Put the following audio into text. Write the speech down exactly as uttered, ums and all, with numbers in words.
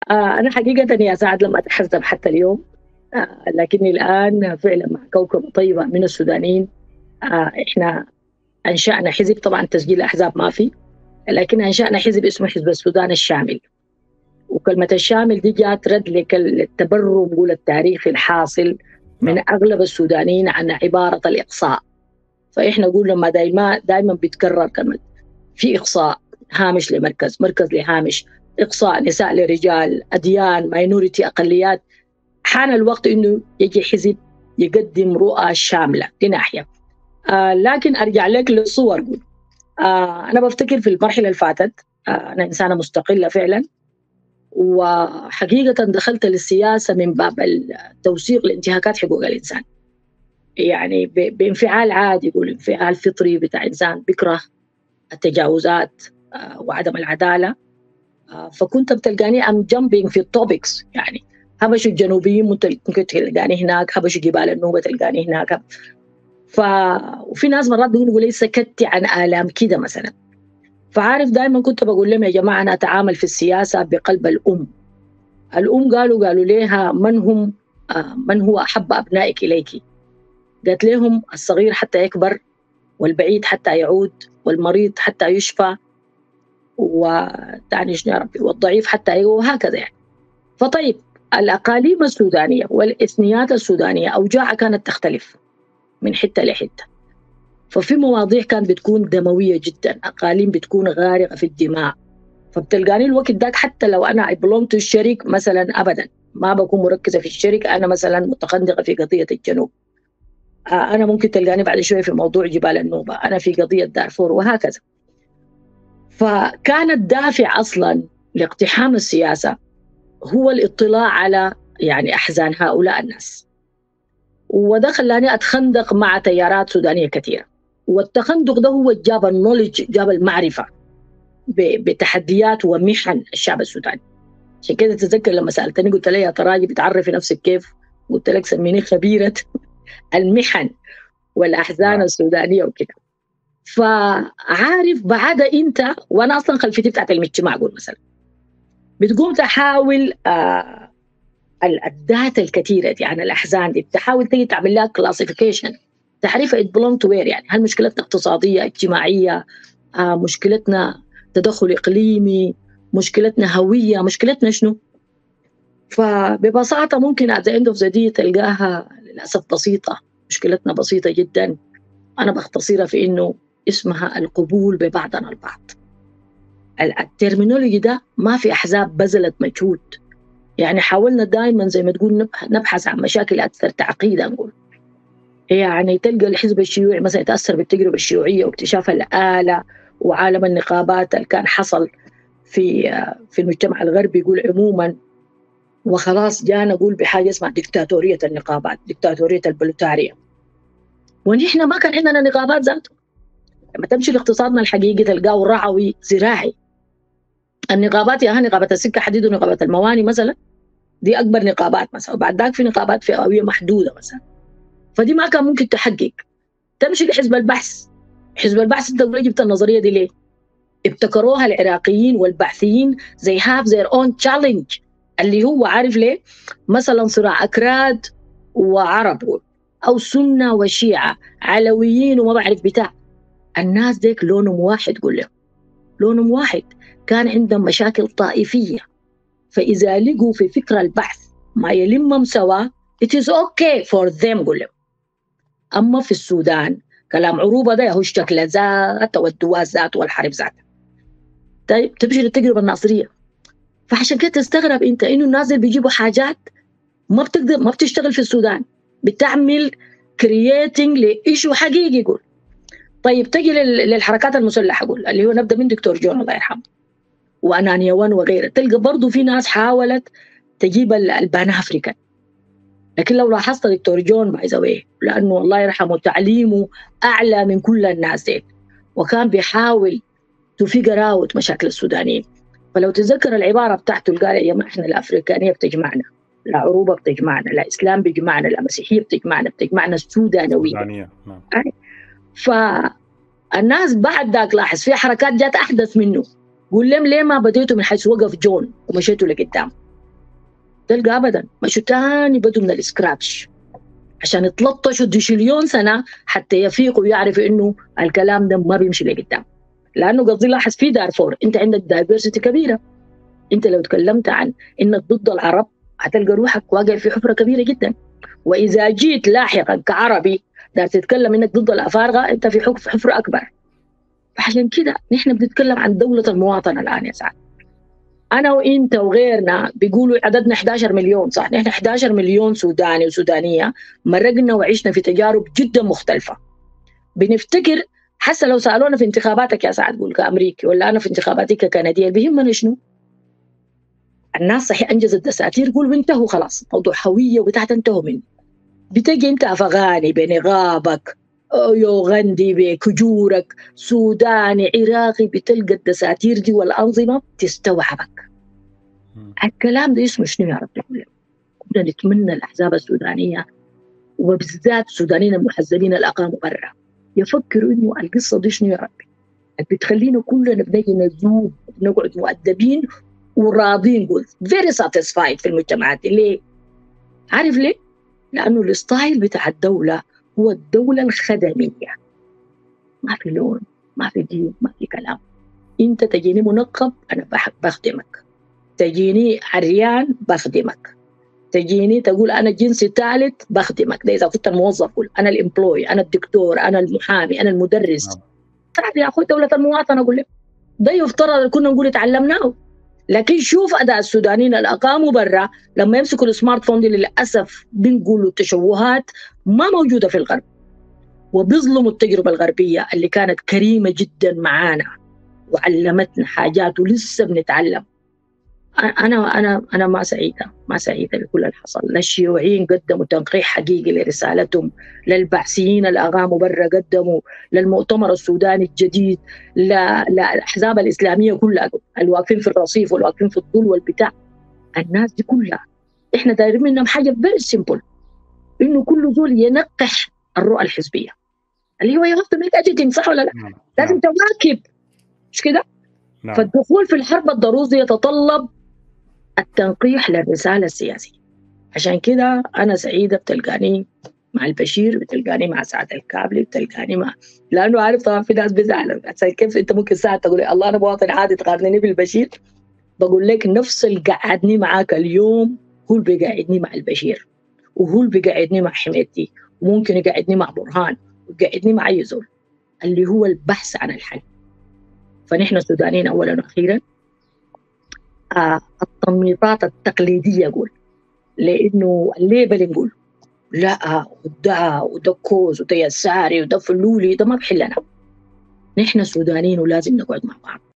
آه أنا حقيقة يا سعد لم أتحزب حتى اليوم. آه لكني الآن فعلا مع كوكب طيبة من السودانيين. آه إحنا أنشأنا حزب، طبعا تسجيل أحزاب ما في، لكن أنشأنا حزب اسمه حزب السودان الشامل. وكلمة الشامل دي جات رد لك- للتبرم التاريخي الحاصل من نعم. أغلب السودانيين عن عبارة الإقصاء. فإحنا نقول لما دايما دايما بيتكرر كلمة في إقصاء، هامش لمركز، مركز لهامش، إقصاء نساء لرجال، أديان، ماينورتي، أقليات. حان الوقت إنه يجي حزب يقدم رؤى شاملة دي ناحية. آه لكن أرجع لك للصور. قول آه أنا بفتكر في المرحلة اللي فاتت، آه أنا إنسانة مستقلة فعلا، وحقيقة دخلت للسياسة من باب التوثيق لانتهاكات حقوق الإنسان، يعني ب- بانفعال عادي، يقول انفعال فطري بتاع إنسان بيكره التجاوزات آه، وعدم العدالة. آه، فكنت بتلقاني أم جامبينج في التوبكس، يعني هبشوا الجنوبيين ممكن تلقاني هناك، هبشوا جبال النوبة تلقاني هناك. ف... وفي ناس مرات بيقولوا لي سكتي عن آلام كده مثلا. فعارف دائما كنت بقول لهم يا جماعة أنا أتعامل في السياسة بقلب الأم. الأم قالوا قالوا لها من هم آه، من هو أحب أبنائك إليك؟ قالت لهم الصغير حتى يكبر، والبعيد حتى يعود، والمريض حتى يشفى، وتعني شنو يا ربي، والضعيف حتى يقوى، وهكذا يعني. فطيب، الأقاليم السودانية والإثنيات السودانية أوجاعها كانت تختلف من حتة لحتة. ففي مواضيع كانت بتكون دموية جدا، أقاليم بتكون غارقة في الدماء. فبتلقاني الوقت داك حتى لو أنا بلونت الشريك مثلا أبدا ما بكون مركزة في الشركة، أنا مثلا متخندقة في قضية الجنوب، أنا ممكن تلقاني بعد شوية في موضوع جبال النوبة، أنا في قضية دارفور، وهكذا. فكان الدافع أصلا لاقتحام السياسة هو الاطلاع على يعني أحزان هؤلاء الناس، وده خلاني أتخندق مع تيارات سودانية كثيرة. والتخندق ده هو جاب النولج، جاب المعرفة بتحديات ومحن الشعب السوداني. عشان كده تتذكر لما سألتني قلت لي يا تراجي بتعرفي نفسك كيف؟ قلت لك سميني خبيرة المحن والأحزان نعم. السودانية وكده. فعارف بعد أنت، وأنا أصلا خلفيتي بتاعت المجتمع، أقول مثلا بتقوم تحاول آه الداتا الكثيرة دي عن الأحزان دي، بتحاول تيجي تعمل لها كلاسيفيكيشن، تعريفها it belong to where، يعني هل مشكلتنا اقتصادية اجتماعية، آه مشكلتنا تدخل إقليمي، مشكلتنا هوية، مشكلتنا شنو. فببساطة ممكن at the end of the day تلقاها للأسف بسيطة، مشكلتنا بسيطة جدا. أنا بختصرها في إنه اسمها القبول ببعضنا البعض. الترمينولوجي ده ما في أحزاب بذلت مجهود، يعني حاولنا دائما زي ما تقول نبحث عن مشاكل أكثر تعقيدا. نقول يعني تلقى الحزب الشيوعي مثلا يتأثر بالتجربة الشيوعية واكتشاف الآلة وعالم النقابات اللي كان حصل في في المجتمع الغربي، يقول عموما، وخلاص جانا نقول بحاجة اسمها ديكتاتورية النقابات، ديكتاتورية البلوتاريا، ونحن ما كان عندنا نقابات ذاته. لما تمشي لاقتصادنا الحقيقي تلقاه رعوي زراعي. النقابات يا نقابة السكة حديد ونقابة المواني مثلا، دي أكبر نقابات مثلا، وبعد ذاك في نقابات فئوية محدودة مثلا، فدي ما كان ممكن تحقق. تمشي لحزب البحث، حزب البحث انت تقول جبت النظرية دي ليه؟ ابتكروها العراقيين والبحثيين زي have their own challenge، اللي هو عارف ليه؟ مثلا صراع أكراد وعرب، أو سنة وشيعة، علويين وما بعرف بتاع. الناس ديك لونهم واحد، قول لهم لونهم واحد، كان عندهم مشاكل طائفية. فإذا لقوا في فكرة البحث ما يلمهم سوا it is okay for them، قول لهم. أما في السودان كلام عروبة ده هو الشكل ذات والدواء ذات والحرب ذات. طيب تمشي للتجربة الناصرية، فعشان كده تستغرب أنت إنه الناس بيجيبوا حاجات ما بتقدر ما بتشتغل في السودان، بتعمل كرييتنج لإيشو حقيقي. يقول طيب تجي للحركات المسلحة، أقول اللي هو نبدأ من دكتور جون الله يرحمه وأنانيا وان وغيره، تلقى برضو في ناس حاولت تجيب البان أفريكان. لكن لو لاحظت دكتور جون باي ذا واي، لأنه الله يرحمه تعليمه أعلى من كل الناس دي، وكان بيحاول تفيجر اوت مشاكل السودانيين. فلو تتذكر العبارة بتاعته اللي قال يا جماعة إحنا الأفريكانية بتجمعنا، لا عروبة بتجمعنا، لا إسلام بيجمعنا، لا مسيحية بتجمعنا، بتجمعنا السودانوية. سودانية. نعم. فالناس بعد ذاك لاحظ في حركات جات أحدث منه، قول لهم ليه ما بديتوا من حيث وقف جون ومشيتوا لقدام؟ تلقى ابدا مشوا تاني بدوا من السكراتش عشان يتلطشوا دشليون سنه حتى يفيقوا ويعرفوا انه الكلام ده ما بيمشي لقدام. لانه قصدي لاحظ في دارفور انت عندك دايفرسيتي كبيره. انت لو تكلمت عن انك ضد العرب هتلقى روحك واقع في حفره كبيره جدا. واذا جيت لاحقا كعربي دار تتكلم انك ضد الافارقه انت في حفره اكبر. عشان كده نحن بنتكلم عن دوله المواطنه الان يا سعد. انا وانت وغيرنا بيقولوا عددنا إحدى عشر مليون، صح؟ نحن إحدى عشر مليون سوداني وسودانيه مرقنا وعشنا في تجارب جدا مختلفه. بنفتكر حتى لو سالونا في انتخاباتك يا سعد قول كامريكي ولا انا في انتخاباتي ككنديه بيهمنا شنو؟ الناس صحيح انجزت دساتير قول وانتهوا خلاص، موضوع هويه وبتاعت انتهوا منه. بتجي انت افغاني بنغابك، يوغندي بكجورك، سوداني، عراقي، بتلقى الدساتير دي والانظمه تستوعبك. الكلام ده اسمه شنو يا رب؟ كنا نتمنى الاحزاب السودانيه وبالذات السودانيين المحزبين اللي اقاموا برا يفكروا انه القصه دي شنو يا ربي؟ بتخلينا كلنا بنجي نذوب نقعد مؤدبين وراضين نقول فيري ساتيسفايد في المجتمعات. ليه؟ عارف ليه؟ لانه الستايل بتاع الدوله هو الدوله الخدميه. ما في لون، ما في دين، ما في كلام. انت تجيني منقب انا بخدمك، تجيني عريان بخدمك، تجيني تقول انا جنسي ثالث بخدمك. ده اذا كنت الموظف قول انا الامبلوي، انا الدكتور، انا المحامي، انا المدرس. تعرف يا اخوي دوله المواطنه اقول لك ده يفترض كنا نقول اتعلمناه. لكن شوف اداء السودانيين اللي اقاموا برا لما يمسكوا السمارت فون دي للاسف بنقولوا التشوهات ما موجوده في الغرب، وبيظلموا التجربه الغربيه اللي كانت كريمه جدا معانا وعلمتنا حاجات ولسه بنتعلم. انا انا انا ما سعيده ما سعيده بكل اللي حصل. للشيوعيين قدموا تنقيح حقيقي لرسالتهم، للبعثيين اللي اقاموا برا قدموا، للمؤتمر السوداني الجديد، للاحزاب الاسلاميه كلها الواقفين في الرصيف والواقفين في الظل والبتاع. الناس دي كلها احنا دايرين منهم حاجه فيري سيمبل، انه كل زول ينقح الرؤى الحزبيه اللي هو يغطي ميك اديتنج، صح ولا لا؟ نعم. لازم تواكب، مش كده؟ نعم. فالدخول في الحرب الضروس يتطلب التنقيح للرسالة السياسية. عشان كده أنا سعيدة بتلقاني مع البشير، بتلقاني مع سعد الكابلي، بتلقاني مع، لأنه عارف طبعا في ناس بيزعلوا عشان كيف أنت ممكن ساعة تقول الله أنا مواطن عادي تقارنني بالبشير. بقول لك نفس اللي قعدني معاك اليوم هو اللي بيقعدني مع البشير، وهو اللي بيقعدني مع حميدتي، وممكن يقعدني مع برهان ويقعدني مع أي زول، اللي هو البحث عن الحل. فنحن السودانيين أولا وأخيرا آه التنميطات التقليدية أقول، لأنه الليبل نقول لا وده وده كوز وده يساري وده فلولي، ده ما بحلنا. نحن سودانيين ولازم نقعد مع بعض.